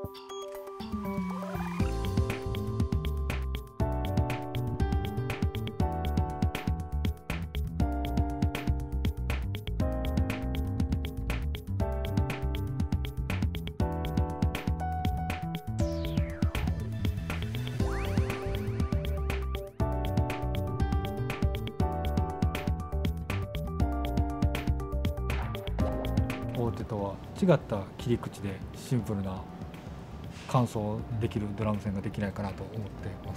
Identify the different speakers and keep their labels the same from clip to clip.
Speaker 1: 大手とは違った切り口でシンプルな完走できるドラム線ができないかなと思っています。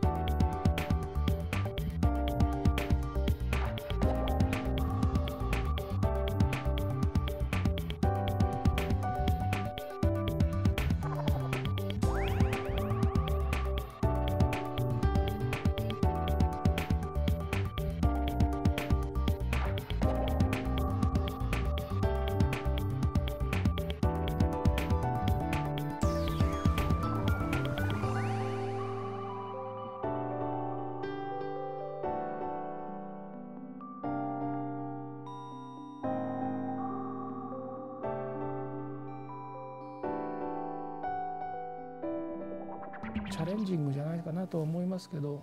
Speaker 2: チャレンジングじゃないかなと思いますけど、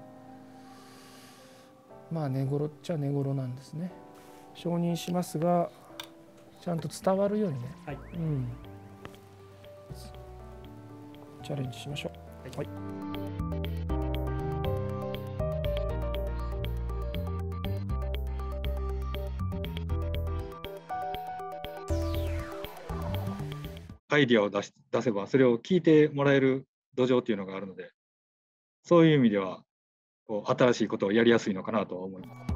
Speaker 2: まあ寝頃っちゃ寝頃なんですね。承認しますがちゃんと伝わるようにね、はい、チャレンジしましょう。はい、
Speaker 1: アイディアを出せばそれを聞いてもらえる土壌っていうのがあるので、そういう意味では新しいことをやりやすいのかなと思います。